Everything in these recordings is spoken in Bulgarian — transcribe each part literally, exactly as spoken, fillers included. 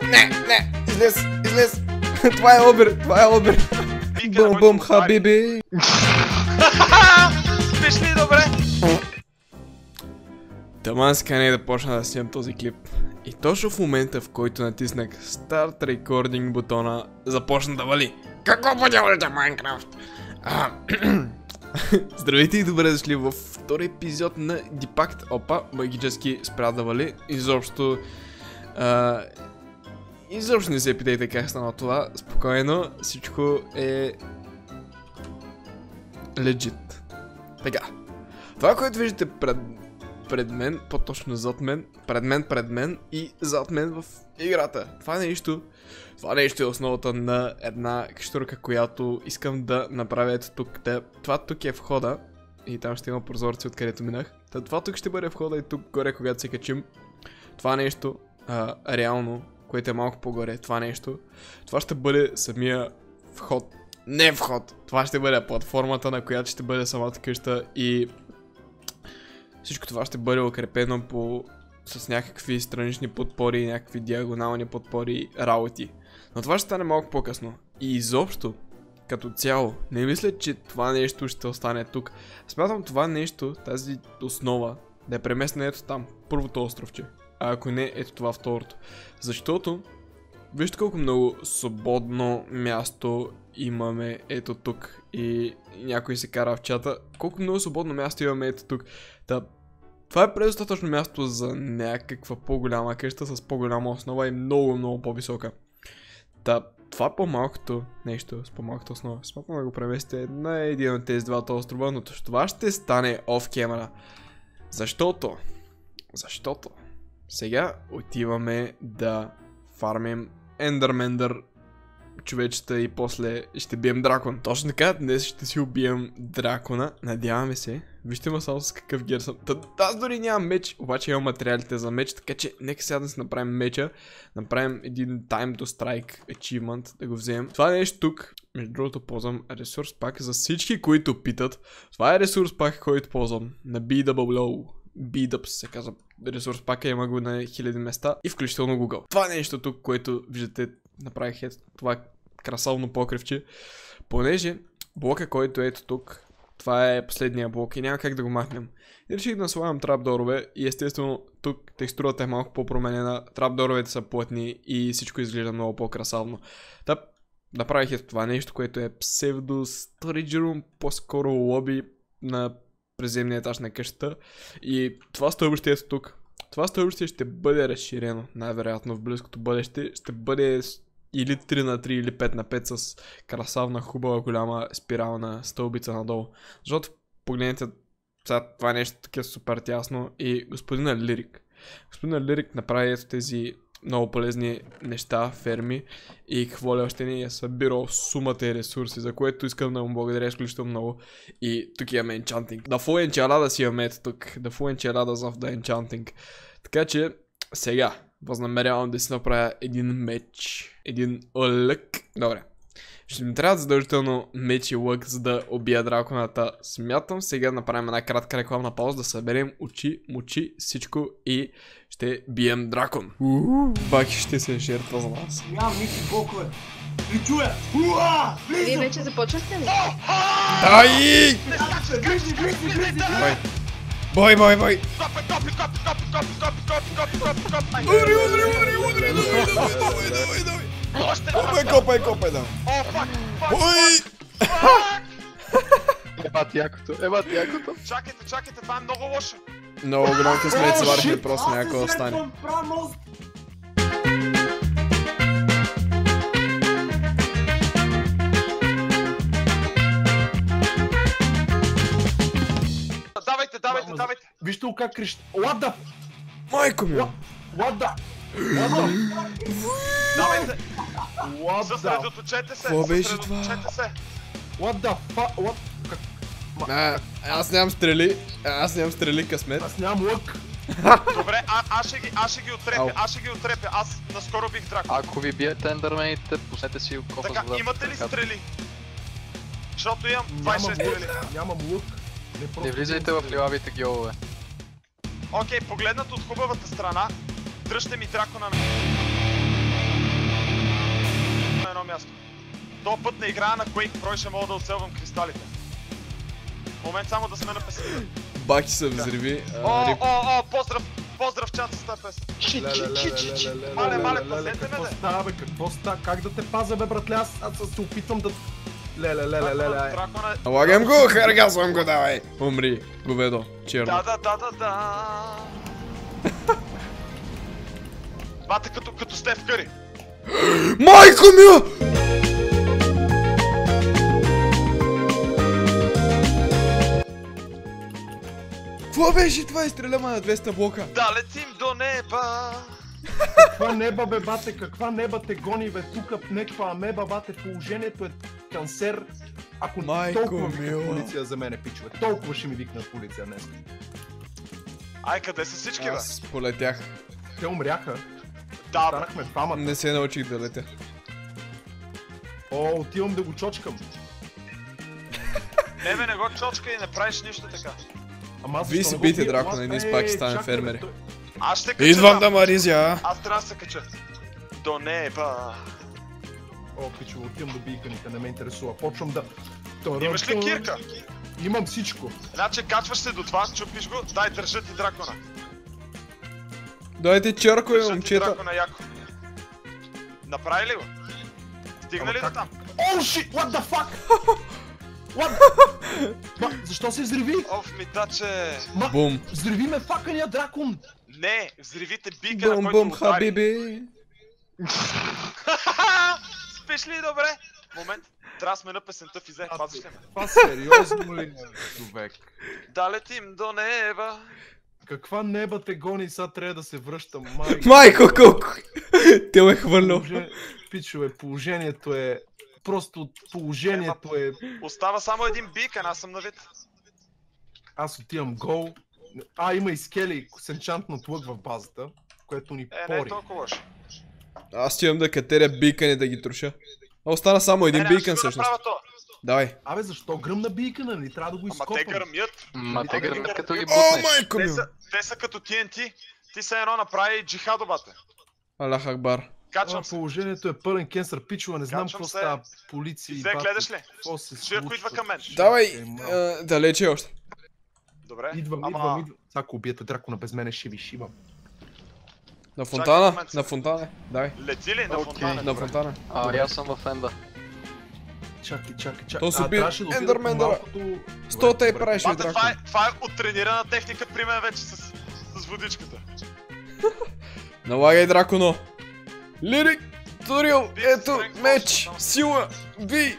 Не, не, излез, излез. Това е обер, това е обер. Бум, бум, хабиби. Спиш ли добре? Таман скане да почна да снимам този клип. И точно в момента, в който натиснах Start Recording бутона, започна да вали. Какво подявате Майнкрафт? Здравейте и добре дошли във втори епизод на Deepact. Опа, магически спря да вали. Изобщо... А, изобщо не се питайте как стана това. Спокойно, всичко е... legit. Така. Това, което виждате пред... пред мен, по-точно зад мен, пред мен, пред мен и зад мен в играта. Това нещо, това нещо е основата на една каштурка, която искам да направя ето тук. Да, това тук е входа и там ще има прозорци, откъдето минах. Та, това тук ще бъде входа и тук горе, когато се качим. Това нещо, а, реално, което е малко по-горе, това нещо, това ще бъде самия вход. Не вход! Това ще бъде платформата, на която ще бъде самата къща и... всичко това ще бъде укрепено по... с някакви странични подпори, някакви диагонални подпори, работи. Но това ще стане малко по-късно. И изобщо, като цяло, не мисля, че това нещо ще остане тук. Смятам това нещо, тази основа, да е преместена ето там, първото островче. А ако не, ето това второто. Защото, вижте колко много свободно място имаме ето тук. И някой се кара в чата. Колко много свободно място имаме ето тук. Та, това е предостатъчно място за някаква по-голяма къща с по-голяма основа и много, много по-висока. Та, това по-малкото нещо с по-малката основа. Смятам да го преместите на един от тези двата острова, но това ще стане off camera. Защото, защото сега отиваме да фармим Ендърмендър човечета и после ще бием дракон. Точно така, днес ще си убием дракона. Надяваме се. Вижте ма само с какъв гер съм. Та, аз дори нямам меч, обаче имам материалите за меч, така че нека сега да си направим меча. Направим един Time to Strike Achievement, да го вземем. Това нещо тук, между другото ползвам ресурс пак за всички, които питат. Това е ресурс пак, който ползвам на би дабъл ю. B-Dubs се казва ресурс пака, има го на хиляди места и включително Google. Това нещо тук, което виждате, направих ето това красавно покривче, понеже блока, който е ето тук, това е последния блок и няма как да го махнем. И реших да слагам трапдорове и естествено тук текстурата е малко по-променена, трапдоровете са плътни и всичко изглежда много по-красавно. Та, направих ето това нещо, което е псевдо storage room, по-скоро лоби на преземния етаж на къщата и това стълбище ето тук. Това стълбище ще бъде разширено, най-вероятно в близкото бъдеще. Ще бъде или три на три или пет на пет с красавна, хубава, голяма спирална стълбица надолу. Защото погледнете, сега това нещо тук е супер тясно и господина Лирик. Господина Лирик направи ето тези много полезни неща, ферми и какво ли още не е събирал сумата и ресурси, за което искам да му благодаря изключително много. И тук имаме Enchanting. The Full Enchilada си имаме ето тук. The Full Enchiladas of the Enchanting. Така че сега възнамерявам да си направя един меч. Един лък. Добре. Ще ми трябва задължително меч и лък, за да убия драконата. Смятам сега да направим една кратка рекламна пауза, да съберем очи, мочи, всичко и ще бием дракон. Баки ще се жертва за нас. Нямам никакви блокове. Ви чуя! Вие вече започнахте ли? Дай! Влизни, влизни, влизни! Бой, бой, бой! Копай, копай, копай, копай, копай, копай, копай, копай, копай! Удри, удри, удри, удри, давай, давай, давай, давай! Копай, копай, копай, да! О, фак! Бой! Ебат якото, ебат якото. Чакайте, чакайте, това е много лошо. Много голям късмет сварихме, просто някакво да стане. Давайте, давайте, давайте. Вижте го как крещи. What the... Майко ми! What the... What the... Давайте. What the... Съсредоточете се, Какво беше съсредоточете се. What the fuck... What... А, аз нямам стрели, аз нямам стрели късмет. Аз нямам лък. Добре, а, аз ще ги, аз ще ги отрепя, аз ще ги отрепя. Аз наскоро бих дракон. Ако ви биете ендърмените, пуснете си кофа Така, с вода. имате ли стрели? Защото имам двайсет и шест стрели. Нямам лък. Не влизайте в лилавите геове. Окей, погледнат от хубавата страна, дръжте ми дракона на... място. Този път не играя на Quake Pro и ще мога да оцелвам кристалите. Момент само да сме на песента. Баки се взриви. О, о, о, поздрав! Поздрав чата с тази песен. Мале, мале, пазете ме, Какво де. става, бе? Какво става? Как да те пазя, бе, братле? Аз аз се опитвам да... Леле, леле, леле, леле. Дракона... Налагам го, харгасвам го, давай! Умри, говедо, черно. Да, да, да, да, да. Бате като, като Стеф Къри. Майко ми! Какво беше това? Изстреляма на двеста блока. Да летим до неба. Каква неба, бе, бате? Каква неба те гони, бе? Тука някаква амеба, бате. Положението е канцер. Ако Майко толкова викнат мила. полиция за мене, пичове. Толкова ще ми викнат полиция днес. Ай, къде са всички, бе? Аз полетях. Те умряха. Да, бе. Станахме двамата. Не се научих да летя. О, отивам да го чочкам. Не, бе, не го чочка и не правиш нищо така. Ама аз Вие защо си не го бийте бия? дракона и ние с Пакистан Чакай, бе, фермери. той- Аз ще кача. Идвам да там. маризя. Аз трябва да се кача. До неба. О, пичове, отивам да бийканите, не ме интересува. Почвам да... Имаш ли кирка? Имам всичко. Значи качваш се до това, чупиш го, дай държа ти дракона. Дайте черко, Държа ти момчета. дракона яко. Направи ли го? Стигна ли до как? там? О, shit, what the fuck? What? Ма, защо се взриви? Оф, ми даче. Ма, Бум. взриви ме факания дракон. Не, взривите бика, на Бум, който бум, удари. хабиби. Спиш ли добре? Момент, трябва да сме на песента в Изе, пазиш ли ме? Това сериозно ли е, човек? Да летим до неба. Каква неба те гони, сега трябва да се връщам, майка. Майко, колко. Те ме хвърлял. Положение- Пичове, положението е... Просто положението е... Остава само един бикън, аз съм на вид. Аз отивам гол. А, има и скели с енчантнат лък в базата, което ни Е, не е пори. толкова лошо. Аз имам да катеря бикани да ги труша. А остана само един Е, не, аз бикън ще го всъщност. направя то. Давай. Абе, защо гръмна бийкана? Нали трябва да го Ама изкопам? те гърмят. Ма те гърмят като ги О, бутнеш. майко Те ми! са, те са като Ти Ен Ти. Ти се едно направи джихадо, бате. Аллах Акбар. Качвам А, се. положението е пълен кенсър, пичува, не знам Качвам какво се. става, полиция и Изе, гледаш ли? Какво се Чуя, ако случва? идва към мен. Давай, Чакай малко. а, далече още. Добре. Идвам, Ама- идвам, идвам. Сега ако убиете дракона без мене, ще ви шибам. На фонтана, момент. на фонтана. Давай. Лети ли на Окей. фонтана? На фонтана. А, и аз съм в енда. Чакай, чакай, чакай. То се А, уби трябваше да отида Ендърмен, по да. малкото- Сто Добре, те добре. правиш ли Бате, това дракон? е, това е оттренирана техника при мен вече с, с водичката. Налагай драконо. Лирик, Турил, Би, ето, strength, меч, force, сила, би.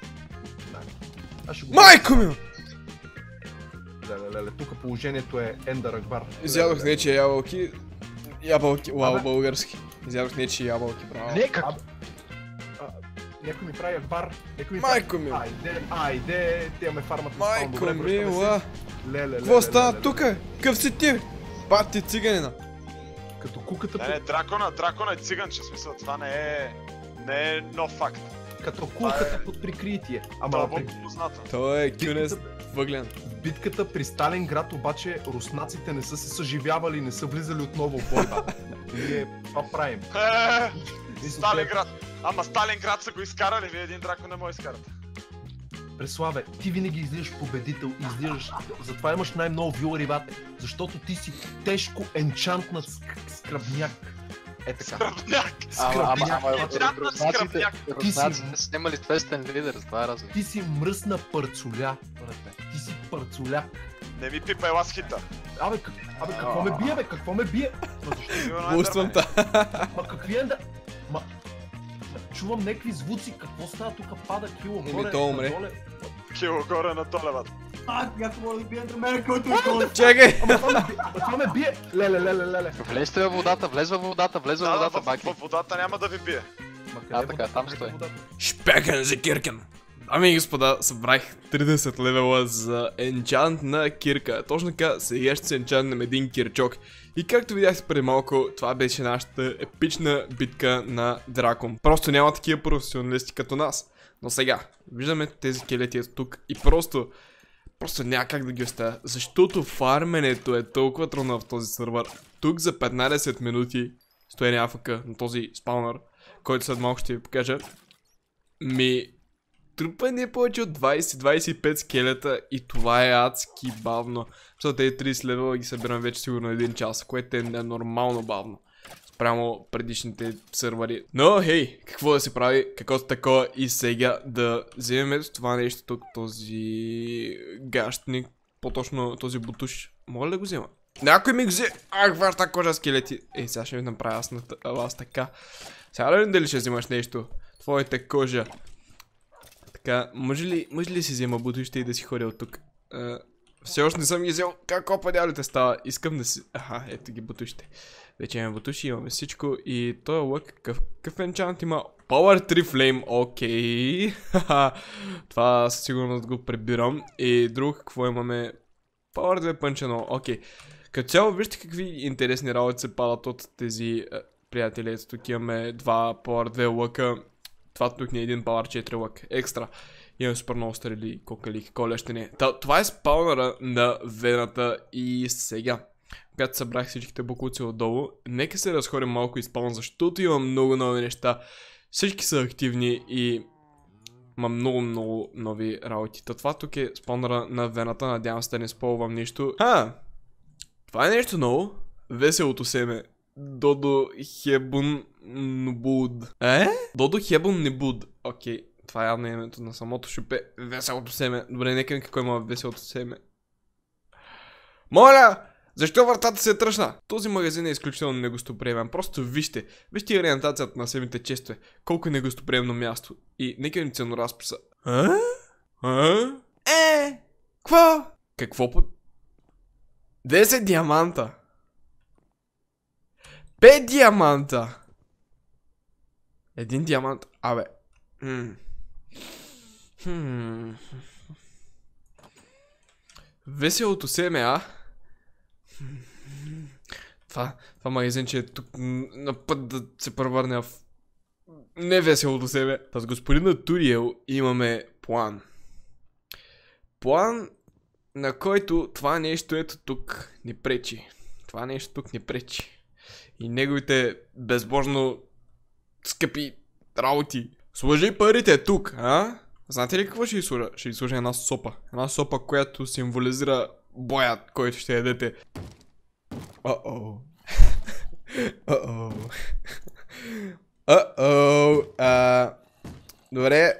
Аз ще го- Майко ми! Леле, леле, тук положението е Ендър Акбар. Изядох Леле, леле. нечия ябълки. Ябълки, вау, Абе. български. Изядох нечия ябълки, браво. Не, как? Абе, а, Някой ми прави Акбар. Някой ми Майко прави... мила. Айде, айде, те ме фармат на спаун. Майко Добре, връщаме се. мила. Леле, леле, Какво леле, става леле. тука? Къв си ти? Пати циганина. Като куката, Не, не, дракона, дракона е циганче, смисъл, това не е... Не е нов факт. като куката под прикритие. Ама Дълбоко при познато. Той е кюнес битката, въглен. в битката при Сталинград обаче руснаците не са се съживявали, не са влизали отново в бой, бе. Ние това правим. Е, Ние се Сталинград. Ама Сталинград са го изкарали, вие един дракон не може изкарате. Преславе, ти винаги излизаш победител, излизаш, затова имаш най-много вюлари, бате, защото ти си тежко енчантнат ск- скръбняк. Е така. Скръбняк. Ама, ама, Скръбняк. ама, Енчантнат руснаците, скръбняк. руснаците са снимали свестен лидер, с това е разлика. Ти си мръсна парцуля, брате. Ти си парцуля. Не ми пипай лас хита. Абе, как, абе, какво ме бие, бе? Какво ме бие? Ма, защо? Сигурно е Буствам дървен. та. Ма какви е да... Ма... Чувам някакви звуци, какво става тук, пада кило Еми, горе, то умре. надоле. Кило горе на толеват. А, някой може да бие Ендърмена, който е гол. Чакай! Ама това ме бие, ама това ме бие. Леле, леле, леле. Влезте във водата, влез във водата, влез във Да, да, водата, в, баки. в водата няма да ви бие. Ма А, къде така, водата? там Къде стои. водата? Шпекен за киркен. Ами и господа, събрах тридесет левела за енчант на кирка. Точно така, сега ще се енчантнем един кирчок. И както видяхте преди малко, това беше нашата епична битка на дракон. Просто няма такива професионалисти като нас. Но сега, виждаме тези келети тук и просто... Просто няма как да ги оставя, защото фарменето е толкова трудно в този сървър. Тук за петнайсет минути стоя АФК на този спаунър, който след малко ще ви покажа. ми трупа не е повече от двайсет до двайсет и пет скелета и това е адски бавно. Защото тези трийсет левела ги събирам вече сигурно един час, което е ненормално бавно. Спрямо предишните сървъри. Но, хей, какво да се прави, каквото такова и сега да вземем това нещо тук, този гащник, по-точно този бутуш. Мога ли да го взема? Някой ми го взе! Ах, вашата кожа скелети! Ей, сега ще ви направя аз, на аз така. Сега да дали ще взимаш нещо? Твоята кожа. Така, може ли, може ли си взема бутушите и да си ходя от тук? Uh, все още не съм ги взел. Как опадялите става? Искам да си... Аха, ето ги бутушите. Вече имаме бутуши, имаме всичко. И този лък, какъв, какъв енчант има? Power три Flame, окей. Okay. Това със сигурност го прибирам. И друг, какво имаме? Power две пънчено, окей. Okay. Като цяло, вижте какви интересни работи се падат от тези а, приятели. Ето тук имаме два Power две лъка. Това тук не е един Power четири лък. Екстра. Имаме супер много стрели, кокали, какво ли ще не. Та, това е спаунъра на вената и сега. Когато събрах всичките буклуци отдолу, нека се разходим малко и спаун, защото има много нови неща. Всички са активни и има много много нови работи. Та, това тук е спаунъра на вената, надявам се да не спълвам нищо. А, това е нещо ново. Веселото семе. Додо Хебун Нбуд. Е? Додо Хебун Нбуд. Окей. Това е явно името на самото шупе. Веселото семе. Добре, нека ми какво има веселото семе. Моля! Защо вратата се е тръщна? Този магазин е изключително негостоприемен. Просто вижте. Вижте ориентацията на самите честове. Колко е негостоприемно място. И нека ни ценоразписа. А? А? Е? Кво? Какво по... десет диаманта. пет диаманта. Един диамант. Абе. Хм. Хм. Веселото семе, а? Това, това магазинче е тук на път да се превърне в невеселото семе. С господина Туриел имаме план. План, на който това нещо ето тук ни пречи. Това нещо тук ни пречи. И неговите безбожно скъпи работи. Сложи парите тук, а? Знаете ли какво ще ви сложа? Ще ви сложа една сопа. Една сопа, която символизира боят, който ще ядете. О-о. О-о. О-о. Добре.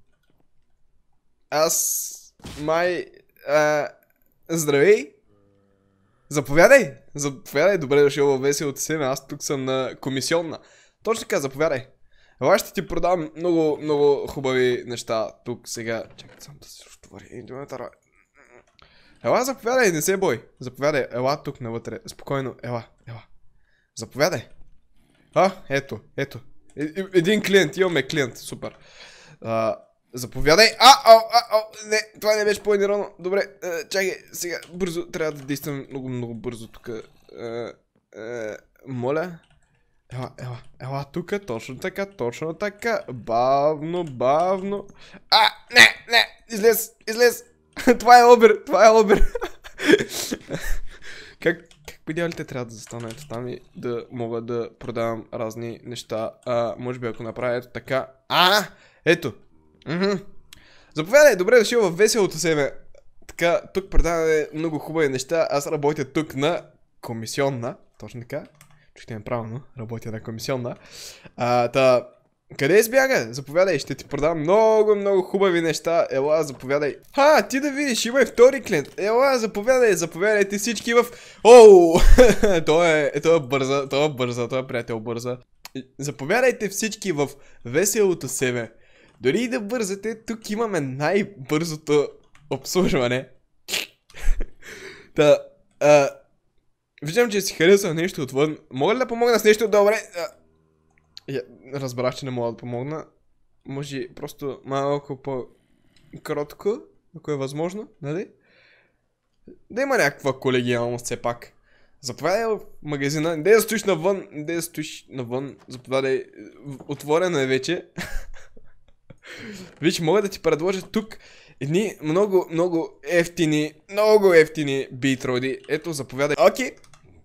Аз... Май... А, здравей. Заповядай. Заповядай. Добре дошъл във веселото семе. Аз тук съм на комисионна. Точно така, заповядай. Ела ще ти продам много, много хубави неща тук сега. Чакай само да се отвори. Ела, заповядай, не се бой. Заповядай, ела тук навътре. Спокойно, ела, ела. Заповядай. А, ето, ето. Е, един клиент, имаме клиент, супер. А, заповядай. А, а, а, а, не, това не беше планирано. Добре, а, чакай, сега бързо, трябва да действам много, много бързо тук. А, а, моля. Ела, ела, ела тука, точно така, точно така. Бавно, бавно. А, не, не, излез, излез. Това е обир, това е обир. Как, как видялите трябва да застана ето там и да мога да продавам разни неща. А, може би ако направя ето така. А, ето. Мхм. Заповядай, добре дошъл във веселото семе. Така, тук продаваме много хубави неща. Аз работя тук на комисионна. Точно така. Чухте ме правилно, работя на комисионна. А, та, къде избяга? Заповядай, ще ти продам много, много хубави неща. Ела, заповядай. Ха, ти да видиш, има и втори клиент. Ела, заповядай, заповядайте всички в... Оу! Той е, той е бърза, той е бърза, той е приятел бърза. Заповядайте всички в веселото семе. Дори и да бързате, тук имаме най-бързото обслужване. Та, а... Виждам, че си харесва нещо отвън. Мога ли да помогна с нещо? Добре. Я, разбрах, че не мога да помогна. Може просто малко по-кротко, ако е възможно, нали? Да има някаква колегиалност все пак. Заповядай в магазина. Не да стоиш навън. Не да стоиш навън. Заповядай. Отворено е вече. Виж, мога да ти предложа тук едни много, много ефтини, много ефтини битроди. Ето, заповядай. Окей.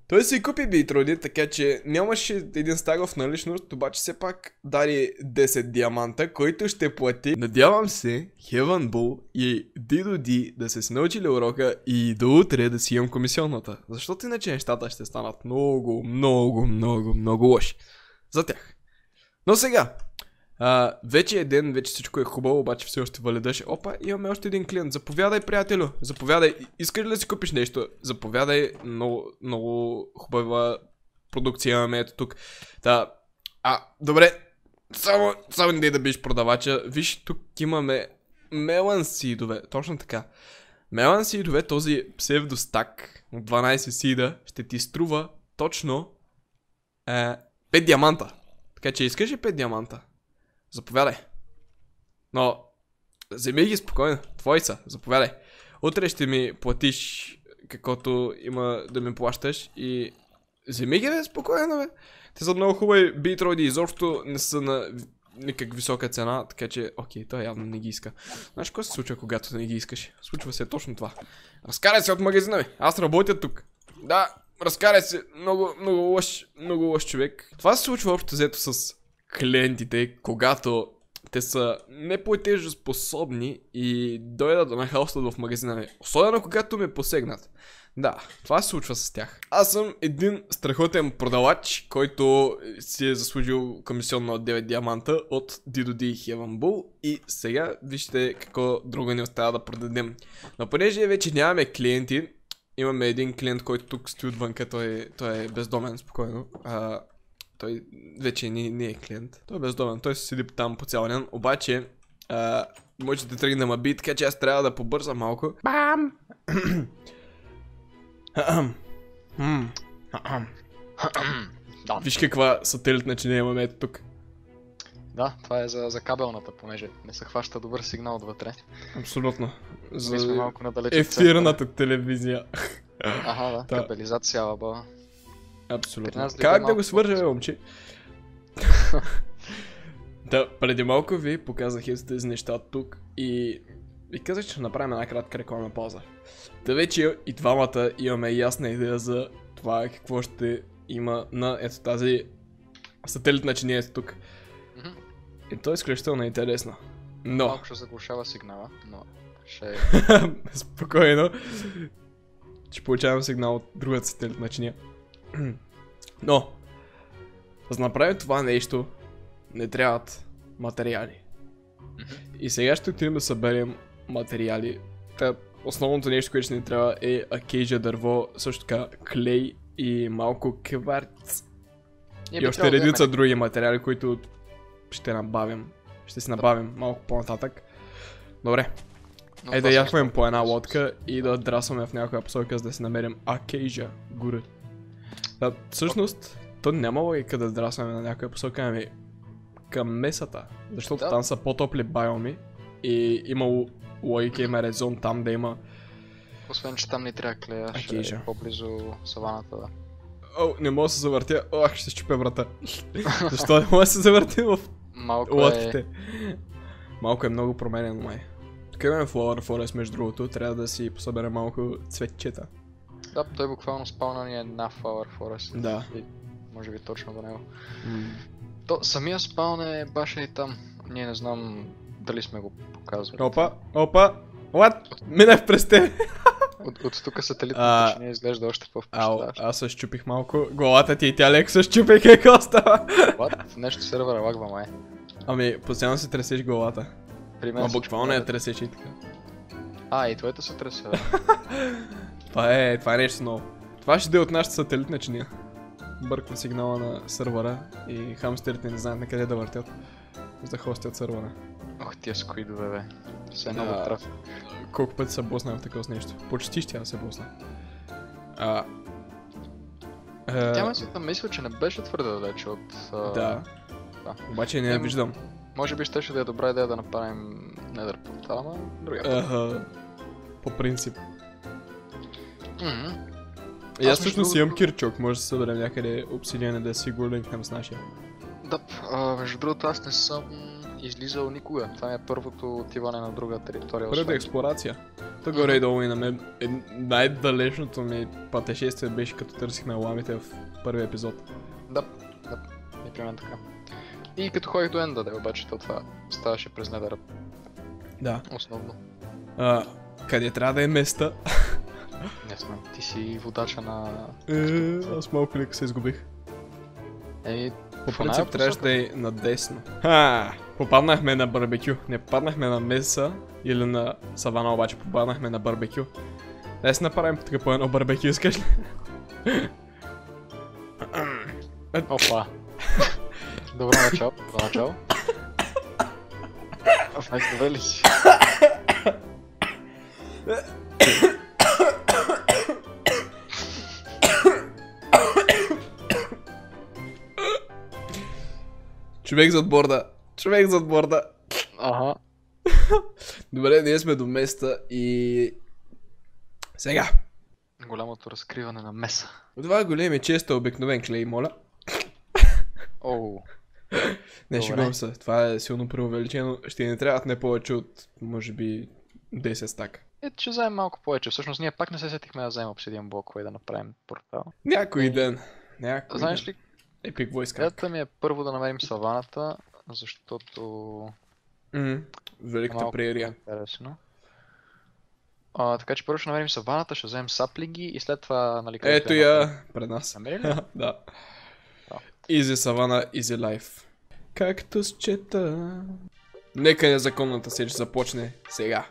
Той си купи битроди, така че нямаше един стагов наличност, обаче все пак даде десет диаманта, който ще плати. Надявам се Heaven Bull и Дидо Ди да се научили урока и до утре да си имам комисионната. Защото иначе нещата ще станат много, много, много, много лоши за тях. Но сега, а, вече е ден, вече всичко е хубаво, обаче все още валидаше. Опа, имаме още един клиент. Заповядай, приятелю, заповядай. Искаш ли да си купиш нещо? Заповядай, много, много хубава продукция имаме ето тук. Да. А, добре, само, само не дай да биш продавача. Виж, тук имаме мелан сидове, точно така. Мелан сидове, този псевдостак от дванайсет сида ще ти струва точно е, пет диаманта. Така че искаш ли пет диаманта? Заповядай. Но, вземи ги спокойно, твои са, заповядай. Утре ще ми платиш каквото има да ми плащаш и вземи ги бе, спокойно бе. Те са много хубави битроиди, изобщо не са на никак висока цена, така че, окей, той явно не ги иска. Знаеш какво се случва, когато не ги искаш? Случва се точно това. Разкарай се от магазина ми, аз работя тук. Да, разкарай се, много, много лош, много лош човек. Това се случва общо взето с клиентите, когато те са неплатежоспособни и дойдат да ме хаустат в магазина ми. Особено когато ме посегнат. Да, това се случва с тях. Аз съм един страхотен продавач, който си е заслужил комисионно от девет диаманта от Дидо Ди и Heaven Bull. И сега вижте какво друго ни остава да продадем. Но понеже вече нямаме клиенти, имаме един клиент, който тук стои отвънка, той, той е бездомен, спокойно. А, той вече не, не е клиент. Той е бездомен, той се седи там по цял ден, обаче а, може да тръгне да ма би, така че аз трябва да побързам малко. Бам! Виж каква сателитна чиния имаме ето тук. Да, това е за, за кабелната, понеже не се хваща добър сигнал отвътре. Абсолютно. За сме малко надалеч. Ефирната телевизия. Аха, да, Та. кабелизация, лаба. Абсолютно. нас Как дойде да го малко свържа, бе, по-късно. момче? Да, преди малко ви показах ето тези неща тук и ви казах, че ще направим една кратка рекламна пауза. Та вече и двамата имаме ясна идея за това какво ще има на ето тази сателитна чиния ето тук. Мгм. И то е изключително интересно. Но, Малко ще заглушава сигнала, но ще е... спокойно, ще получавам сигнал от другата сателитна чиния. Но, за да направим това нещо, не трябват материали. И сега ще отидем да съберем материали. Та, основното нещо, което ще ни трябва е акейджа дърво, също така клей и малко кварц. Ние И би още трябвало да редица имаме- други материали, които ще набавим. Ще си набавим малко по-нататък. Добре, но е да това яхваме също по една е с- лодка и да драсваме в някоя посока, за да си намерим акейджа горе. Да, всъщност, то няма логика да драсваме на някоя посока, ами към месата. Защото Да. там са по-топли биоми и има л- логика, има резон там да има... Освен, че там ни трябва клея, ще Акейджа. е по-близо саваната, да. О, не мога да се завъртя. Ох, ще щупя врата. Защо не мога да се завъртя в Малко е... лодките? Малко е много променено, май. Тук имаме Flower Forest, между другото, трябва да си посъберем малко цветчета. Да, той буквално спална ни е една Flower Forest. Да. И може би точно до него. То, самия спаун е баш и там. Ние не знам дали сме го показвали. Опа, опа, what? Минах през теб. От, от тук А, сателитната чиния изглежда още Ау, по-впечатляващо. аз се щупих малко. Главата ти и тя леко се щупи, какво става? What? Нещо сервера лагва, май. Ами, постоянно си тресеш главата. При мен Ма всичко буквално я гледа. тресеш и така. А, и твоето се тресе, бе. Това е, това е нещо ново. Това ще да е от нашата сателитна чиния. Бърква сигнала на сървъра и хамстерите не знаят на къде да въртят, за да хостят сървъра. Ох, тия скуидове, бе. Все Да. много трафик. Колко пъти се блъснах в такова нещо? Почти ще я се блъсна. А... Е, Тя ме си там мисля, че не беше твърде далече от... а, да. да. Обаче не я Ем, виждам. Може би щеше да е добра идея да направим недър портал, но другия път. Ага. По принцип. Мгм. И аз Аз, между всъщност другото- имам кирчок, може да се съберем някъде обсидиана да си го линкнем с нашия. Да, а, между другото аз не съм излизал никога. Това е първото отиване на друга територия. Първата освен- експлорация. То горе и долу и на мен е, най-далечното ми пътешествие беше като търсихме ламите в първи епизод. Да, да, и при мен така. И като ходих до Енда, да, обаче то това ставаше през недъра. Да. Основно. А, къде трябва да е места? Не знам, ти си водача на... Е, аз малко лека се изгубих. Еми, По принцип трябваше да е надесно. Ха, попаднахме на барбекю. Не попаднахме на меса или на савана, обаче попаднахме на барбекю. Дай си направим така по едно барбекю, искаш ли? Опа. Добро начало, добро начало. Ай, добре ли си? Човек зад борда. Човек зад борда. Ага. Добре, ние сме до места и... Сега. Голямото разкриване на меса. Това големи често обикновен клей, моля. Оу. Не, шегувам се. Това е силно преувеличено. Ще ни трябват не повече от, може би, десет стака. Ето, ще вземем малко повече. Всъщност ние пак не се сетихме да вземем обсидиан блокове и да направим портал. Някой ден. Някой Знаеш ден. ли, Епик войска. идеята ми е първо да намерим саваната, защото Ммм, е великата малко прерия. интересно. А, така че първо ще намерим саваната, ще вземем саплинги и след това, нали, където Ето я я пред нас. намерим. Намери ли? Да. Да. Изи савана, изи лайф. Както счета. Нека незаконната сеч започне сега.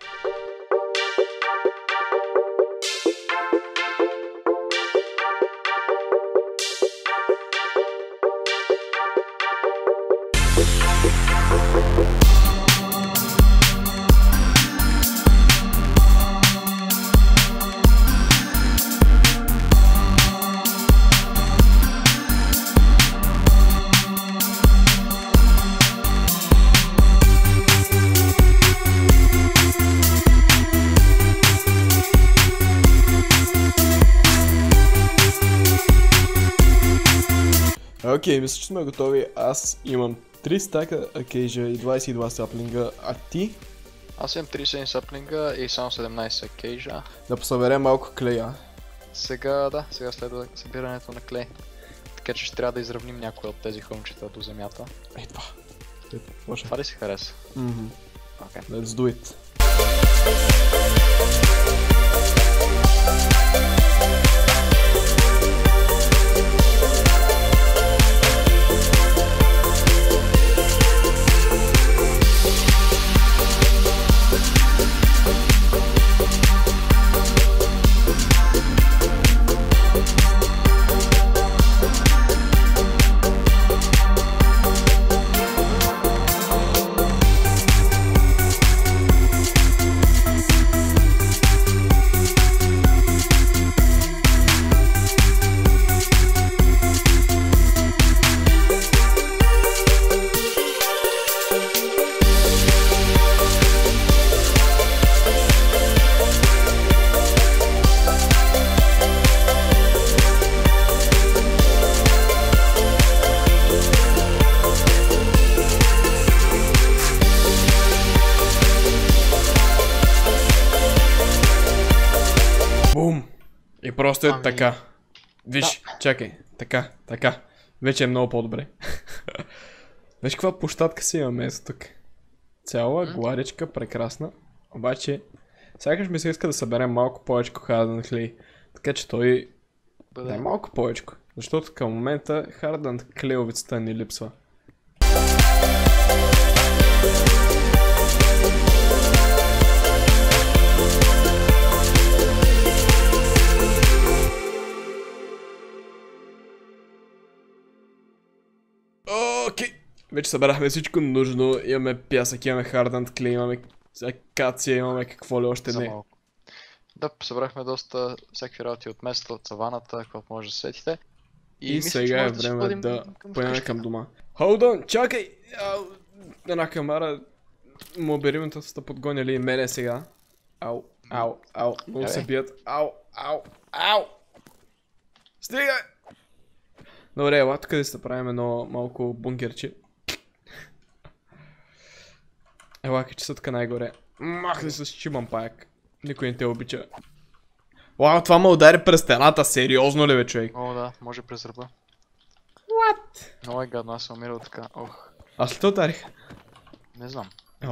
Окей, okay, мисля, че сме готови. Аз имам три стака акейжа и двайсет и два саплинга, а ти? Аз имам трийсет и седем саплинга и само седемнайсет кейжа. Да посъберем малко клея. Сега, да, сега следва събирането на клей. Така че ще трябва да изравним някои от тези хълмчета до земята. Ей това. Ето, може. Това ли си хареса? Мхм. Окей. Let's do it. Бум! И просто е Ами... така. Виж, да. Чакай. Така, така. Вече е много по-добре. Виж каква площадка си имаме ето тук. Цяла гладичка, прекрасна. Обаче, сякаш ми се иска да съберем малко повече харден клей. Така че той... Бъде. Дай малко повече. Защото към момента харден клеовицата ни липсва. Окей, okay. Вече събрахме всичко нужно, имаме пясък, имаме хардент клей, имаме акация, имаме какво ли още не. Малко. Да, събрахме доста всякакви работи от места, от саваната, каквото може да сетите. И, и мисля, сега е време да, да поемем към дома. Hold on, чакай! Ау, една камара, мобилимата са подгоняли и мене сега. Ау, ау, ау, много се бият. Ау, ау, ау! Стигай! Добре, ела, тук да се правим едно малко бункерче. Ела, че са тук най-горе. Махни с чимам паяк. Никой не те обича. Вау, това ме удари през стената, сериозно ли бе, човек? О, да, може през ръба. What? Много е гадно, аз съм умирал така. Ох, Аз ли те ударих? не знам. О.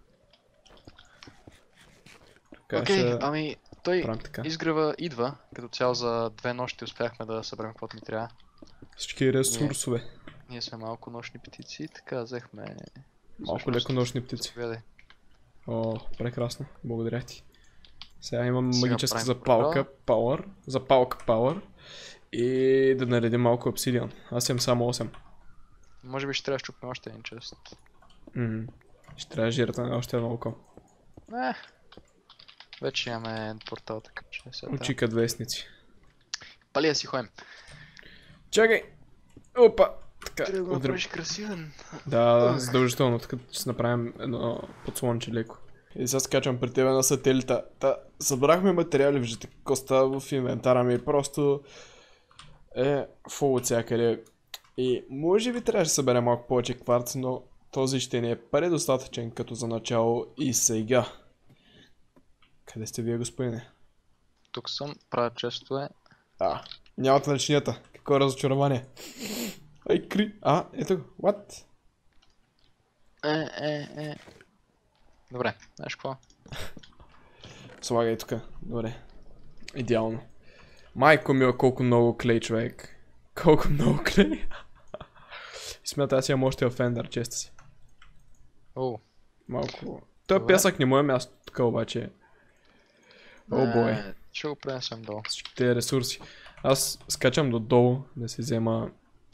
Така Окей, ще ами той правим така. изгрева идва. Като цяло за две нощи успяхме да съберем каквото ни трябва. Всички ресурсове. Ние сме малко нощни птици, така взехме... Малко всъщност, леко нощни птици. заповядай. О, прекрасно. Благодаря ти. Сега имам Сега магическа правим запалка, power, запалка power и да наредим малко обсидиан. Аз имам само осем. Може би ще трябва да щупим още един чест. Ммм. Ще трябва да жирата на още едно око. Е, вече имаме портал, така че сега трябва. Очикат вестници. Пали да си ходим. Чакай! Опа! Така, Трябва да го удрям. направиш красивен. Да, задължително, така ще си направим едно подслонче леко. И сега скачам при тебе на сателита. Та, събрахме материали, виждате какво става в инвентара ми. Просто е фул от всякъде. И може би трябваше да съберем малко повече кварц, но този ще ни е предостатъчен като за начало и сега. Къде сте вие, господине? Тук съм, правя честове. А, нямате начинията. Какво разочарование. Ай, кри... А, ето го. What? Е, е, е. Добре, знаеш какво? Слагай тук. Добре. Идеално. Майко мила, колко много клей, човек. Колко много клей. И смята, аз имам още офендър, честа си. О, Малко... Той Добре. пясък не му е място тук обаче. О, бой. е, ще го пренесем долу. Всичките ресурси. Аз скачам до долу да си взема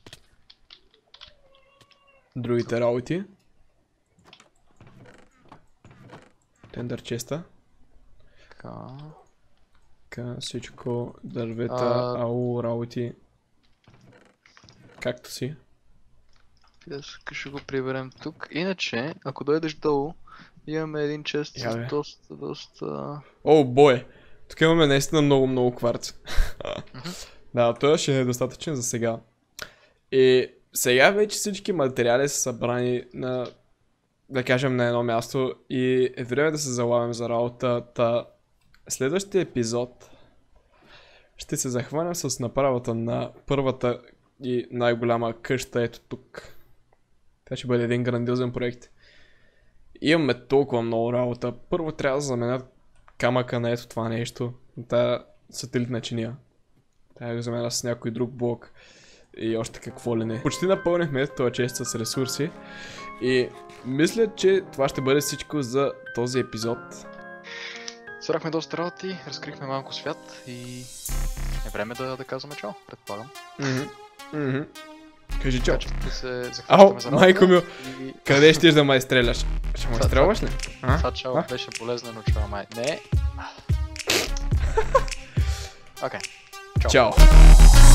другите работи. Тендър честа. Така. Така, всичко, дървета, А- ау, работи. Както си. Пясъка ще го приберем тук. Иначе, ако дойдеш долу, имаме един чест Я, с бе. доста, доста... О, бой! Тук имаме наистина много, много кварц. Да, той ще е достатъчен за сега. И сега вече всички материали са събрани на, да кажем, на едно място и е време да се залавим за работа. Та следващия епизод ще се захванем с направата на първата и най-голяма къща ето тук. Това ще бъде един грандиозен проект. Имаме толкова много работа. Първо трябва да заменят камъка на ето това нещо. На тая сателитна чиния. Трябва да го заменя с някой друг блок. И още какво ли не. Почти напълнихме този чест с ресурси. И мисля, че това ще бъде всичко за този епизод. Сърахме доста работи, разкрихме малко свят и е време да, да казваме чао, предполагам. Мгм. Мгм. Кажи чао. Така че се Ау, захващаме за работа. майко ми, И... къде щеш да ме стреляш? Ще ме Това- стрелваш ли? А? Това чао А? беше полезнено, чао май. Не. Окей. Чао. Чао.